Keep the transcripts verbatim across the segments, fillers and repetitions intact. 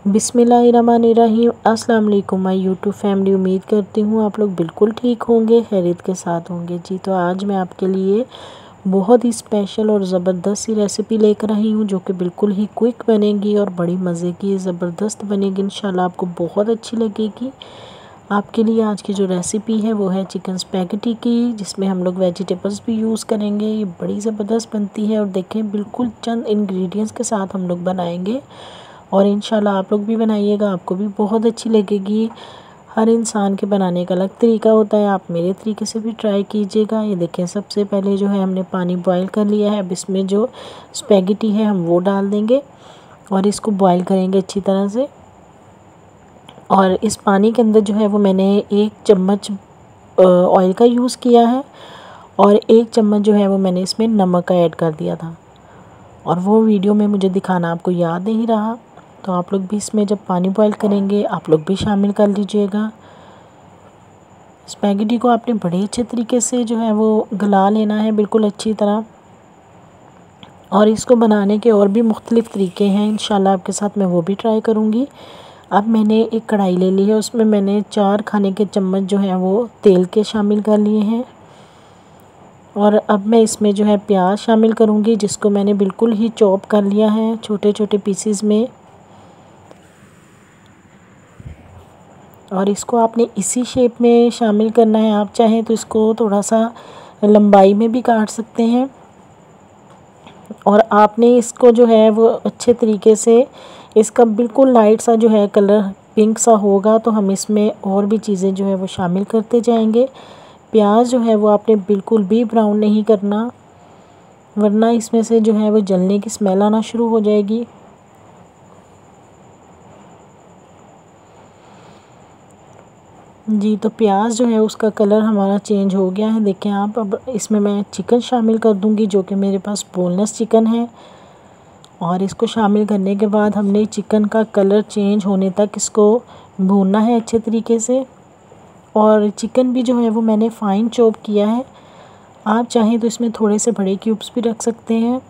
बिस्मिल्लाहिर्रहमानिर्रहीम। अस्सलाम वालेकुम माय यूट्यूब फैमिली। उम्मीद करती हूँ आप लोग बिल्कुल ठीक होंगे, खैरियत के साथ होंगे जी। तो आज मैं आपके लिए बहुत ही स्पेशल और ज़बरदस्त सी रेसिपी लेकर आई हूँ जो कि बिल्कुल ही क्विक बनेगी और बड़ी मज़े की ज़बरदस्त बनेगी। इंशाल्लाह आपको बहुत अच्छी लगेगी। आपके लिए आज की जो रेसिपी है वो है चिकन स्पैगेटी की, जिसमें हम लोग वेजिटेबल्स भी यूज़ करेंगे। ये बड़ी ज़बरदस्त बनती है और देखें बिल्कुल चंद इंग्रेडिएंट्स के साथ हम लोग बनाएंगे और इंशाल्लाह आप लोग भी बनाइएगा, आपको भी बहुत अच्छी लगेगी। हर इंसान के बनाने का अलग तरीका होता है, आप मेरे तरीके से भी ट्राई कीजिएगा। ये देखें, सबसे पहले जो है हमने पानी बॉईल कर लिया है। अब इसमें जो स्पैगेटी है हम वो डाल देंगे और इसको बॉईल करेंगे अच्छी तरह से। और इस पानी के अंदर जो है वो मैंने एक चम्मच ऑयल का यूज़ किया है और एक चम्मच जो है वो मैंने इसमें नमक का ऐड कर दिया था, और वो वीडियो में मुझे दिखाना आपको याद नहीं रहा। तो आप लोग भी इसमें जब पानी बॉईल करेंगे आप लोग भी शामिल कर लीजिएगा। स्पैगेटी को आपने बड़े अच्छे तरीके से जो है वो गला लेना है, बिल्कुल अच्छी तरह। और इसको बनाने के और भी मुख्तलिफ़ तरीके हैं, इंशाल्लाह आपके साथ मैं वो भी ट्राई करूँगी। अब मैंने एक कढ़ाई ले ली है, उसमें मैंने चार खाने के चम्मच जो है वो तेल के शामिल कर लिए हैं। और अब मैं इसमें जो है प्याज शामिल करूँगी, जिसको मैंने बिल्कुल ही चॉप कर लिया है छोटे छोटे पीसेस में। और इसको आपने इसी शेप में शामिल करना है, आप चाहें तो इसको थोड़ा सा लंबाई में भी काट सकते हैं। और आपने इसको जो है वो अच्छे तरीके से, इसका बिल्कुल लाइट सा जो है कलर पिंक सा होगा तो हम इसमें और भी चीज़ें जो है वो शामिल करते जाएंगे। प्याज जो है वो आपने बिल्कुल भी ब्राउन नहीं करना, वरना इसमें से जो है वो जलने की स्मेल आना शुरू हो जाएगी। जी, तो प्याज जो है उसका कलर हमारा चेंज हो गया है, देखें आप। अब इसमें मैं चिकन शामिल कर दूंगी, जो कि मेरे पास बोनलेस चिकन है। और इसको शामिल करने के बाद हमने चिकन का कलर चेंज होने तक इसको भूनना है अच्छे तरीके से। और चिकन भी जो है वो मैंने फ़ाइन चॉप किया है, आप चाहें तो इसमें थोड़े से बड़े क्यूब्स भी रख सकते हैं।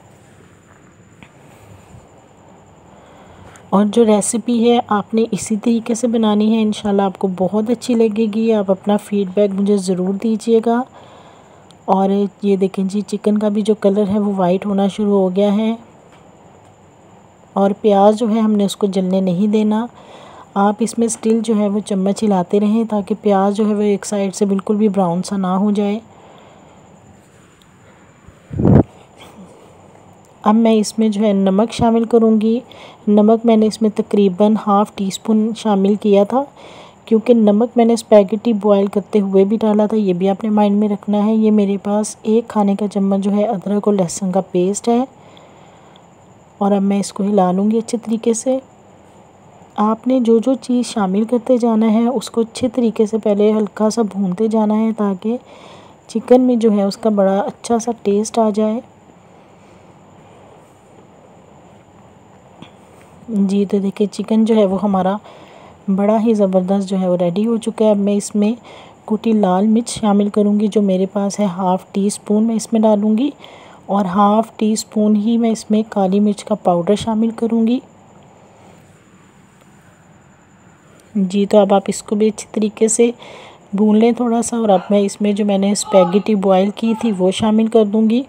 और जो रेसिपी है आपने इसी तरीके से बनानी है, इंशाल्लाह आपको बहुत अच्छी लगेगी। आप अपना फ़ीडबैक मुझे ज़रूर दीजिएगा। और ये देखें जी, चिकन का भी जो कलर है वो वाइट होना शुरू हो गया है। और प्याज जो है हमने उसको जलने नहीं देना, आप इसमें स्टिल जो है वो चम्मच हिलाते रहें ताकि प्याज जो है वो एक साइड से बिल्कुल भी ब्राउन सा ना हो जाए। अब मैं इसमें जो है नमक शामिल करूँगी। नमक मैंने इसमें तकरीबन हाफ़ टी स्पून शामिल किया था, क्योंकि नमक मैंने स्पैगेटी बॉईल करते हुए भी डाला था, ये भी आपने माइंड में रखना है। ये मेरे पास एक खाने का चम्मच जो है अदरक और लहसुन का पेस्ट है। और अब मैं इसको हिला लूँगी अच्छे तरीके से। आपने जो जो चीज़ शामिल करते जाना है उसको अच्छे तरीके से पहले हल्का सा भूनते जाना है, ताकि चिकन में जो है उसका बड़ा अच्छा सा टेस्ट आ जाए। जी, तो देखिए चिकन जो है वो हमारा बड़ा ही ज़बरदस्त जो है वो रेडी हो चुका है। अब मैं इसमें कुटी लाल मिर्च शामिल करूँगी, जो मेरे पास है हाफ़ टी स्पून मैं इसमें डालूँगी। और हाफ़ टी स्पून ही मैं इसमें काली मिर्च का पाउडर शामिल करूँगी। जी, तो अब आप इसको भी अच्छी तरीके से भून लें थोड़ा सा। और अब मैं इसमें जो मैंने स्पैगेटी बॉईल की थी वो शामिल कर दूँगी।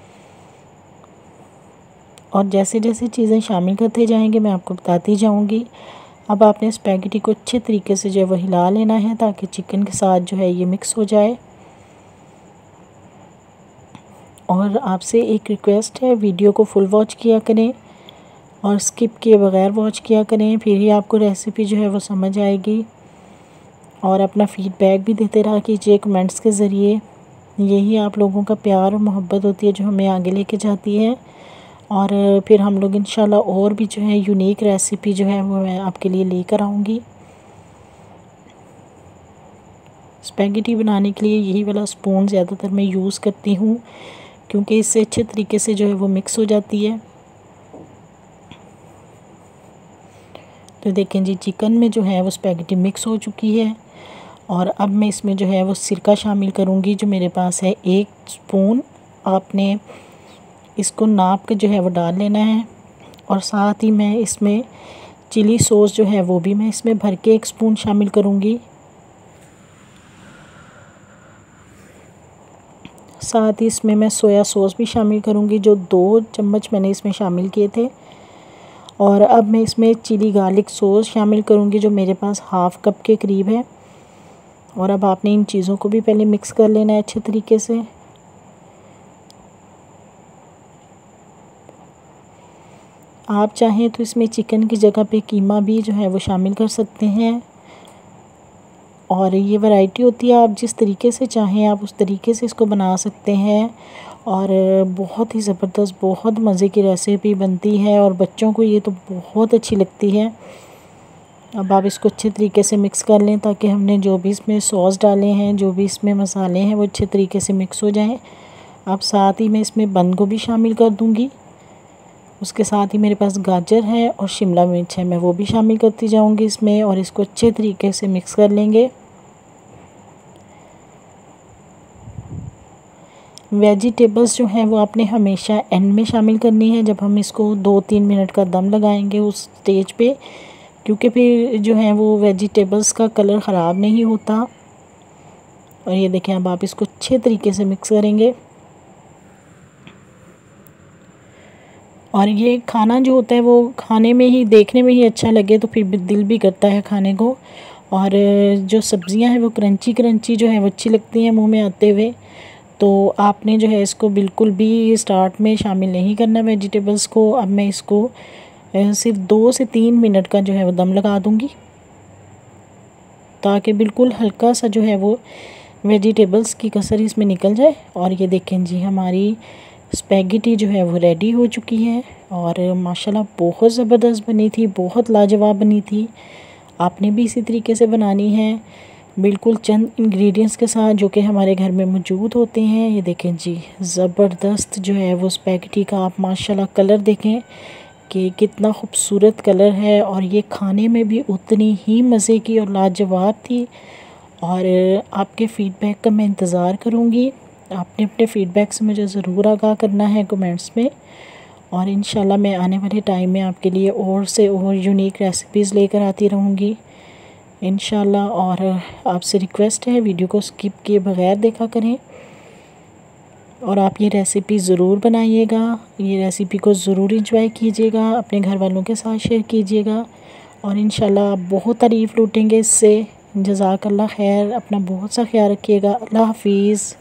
और जैसे जैसे चीज़ें शामिल करते जाएंगे मैं आपको बताती जाऊंगी। अब आपने स्पैगेटी को अच्छे तरीके से जो है वो हिला लेना है, ताकि चिकन के साथ जो है ये मिक्स हो जाए। और आपसे एक रिक्वेस्ट है, वीडियो को फुल वॉच किया करें और स्किप किए बगैर वॉच किया करें, फिर ही आपको रेसिपी जो है वो समझ आएगी। और अपना फ़ीडबैक भी देते रहा कीजिए कमेंट्स के ज़रिए। यही आप लोगों का प्यार और मोहब्बत होती है जो हमें आगे लेके जाती है। और फिर हम लोग इंशाल्लाह और भी जो है यूनिक रेसिपी जो है वो मैं आपके लिए लेकर आऊँगी। स्पैगेटी बनाने के लिए यही वाला स्पून ज़्यादातर मैं यूज़ करती हूँ, क्योंकि इससे अच्छे तरीके से जो है वो मिक्स हो जाती है। तो देखें जी, चिकन में जो है वो स्पैगेटी मिक्स हो चुकी है। और अब मैं इसमें जो है वो सिरका शामिल करूँगी, जो मेरे पास है एक स्पून। आपने इसको नाप के जो है वो डाल लेना है। और साथ ही मैं इसमें चिली सॉस जो है वो भी मैं इसमें भर के एक स्पून शामिल करूँगी। साथ ही इसमें मैं सोया सॉस भी शामिल करूँगी, जो दो चम्मच मैंने इसमें शामिल किए थे। और अब मैं इसमें चिली गार्लिक सॉस शामिल करूँगी, जो मेरे पास हाफ़ कप के करीब है। और अब आपने इन चीज़ों को भी पहले मिक्स कर लेना है अच्छे तरीके से। आप चाहें तो इसमें चिकन की जगह पे कीमा भी जो है वो शामिल कर सकते हैं। और ये वैरायटी होती है, आप जिस तरीके से चाहें आप उस तरीके से इसको बना सकते हैं। और बहुत ही ज़बरदस्त, बहुत मज़े की रेसिपी बनती है और बच्चों को ये तो बहुत अच्छी लगती है। अब आप इसको अच्छे तरीके से मिक्स कर लें, ताकि हमने जो भी इसमें सॉस डाले हैं, जो भी इसमें मसाले हैं, वो अच्छे तरीके से मिक्स हो जाएं। अब साथ ही मैं इसमें बंद गोभी शामिल कर दूंगी। उसके साथ ही मेरे पास गाजर है और शिमला मिर्च है, मैं वो भी शामिल करती जाऊंगी इसमें। और इसको अच्छे तरीके से मिक्स कर लेंगे। वेजिटेबल्स जो हैं वो आपने हमेशा एंड में शामिल करनी है, जब हम इसको दो तीन मिनट का दम लगाएंगे उस स्टेज पे, क्योंकि फिर जो है वो वेजिटेबल्स का कलर ख़राब नहीं होता। और ये देखें, अब आप इसको अच्छे तरीके से मिक्स करेंगे। और ये खाना जो होता है वो खाने में ही, देखने में ही अच्छा लगे तो फिर दिल भी करता है खाने को। और जो सब्ज़ियां हैं वो क्रंची क्रंची जो है वो अच्छी लगती हैं मुंह में आते हुए। तो आपने जो है इसको बिल्कुल भी स्टार्ट में शामिल नहीं करना वेजिटेबल्स को। अब मैं इसको सिर्फ दो से तीन मिनट का जो है वो दम लगा दूंगी, ताकि बिल्कुल हल्का सा जो है वो वेजिटेबल्स की कसर इसमें निकल जाए। और ये देखें जी, हमारी स्पैगेटी जो है वो रेडी हो चुकी है। और माशाल्लाह बहुत ज़बरदस्त बनी थी, बहुत लाजवाब बनी थी। आपने भी इसी तरीके से बनानी है, बिल्कुल चंद इंग्रेडिएंट्स के साथ जो कि हमारे घर में मौजूद होते हैं। ये देखें जी, ज़बरदस्त जो है वो स्पैगेटी का आप माशाल्लाह कलर देखें कि कितना खूबसूरत कलर है। और ये खाने में भी उतनी ही मज़े की और लाजवाब थी। और आपके फ़ीडबैक का मैं इंतज़ार करूँगी। आपने अपने फ़ीडबैक से मुझे ज़रूर आगाह करना है कमेंट्स में। और इंशाल्लाह मैं आने वाले टाइम में आपके लिए और से और यूनिक रेसिपीज़ लेकर आती रहूँगी इंशाल्लाह। और आपसे रिक्वेस्ट है, वीडियो को स्किप किए बगैर देखा करें। और आप ये रेसिपी ज़रूर बनाइएगा, ये रेसिपी को ज़रूर इंजॉय कीजिएगा, अपने घर वालों के साथ शेयर कीजिएगा। और इंशाल्लाह आप बहुत तारीफ़ लूटेंगे इससे। जज़ाकल्लाह खैर, अपना बहुत सा ख्याल रखिएगा। अल्लाह हाफिज़।